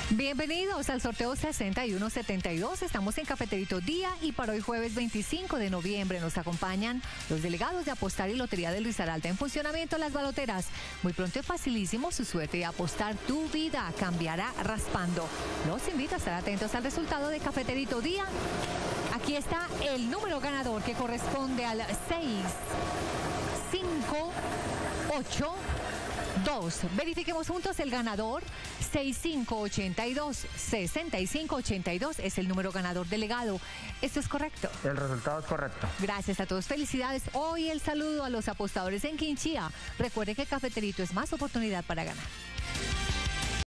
Bienvenidos al sorteo 6172. Estamos en Cafeterito Día y para hoy jueves 25 de noviembre nos acompañan los delegados de Apostar y Lotería de Risaralda. En funcionamiento las baloteras. Muy pronto y facilísimo su suerte de apostar. Tu vida cambiará raspando. Los invito a estar atentos al resultado de Cafeterito Día. Aquí está el número ganador que corresponde al 6582. Verifiquemos juntos el ganador. 6582 es el número ganador delegado. ¿Esto es correcto? El resultado es correcto. Gracias a todos, felicidades. Hoy el saludo a los apostadores en Quinchía. Recuerde que Cafeterito es más oportunidad para ganar.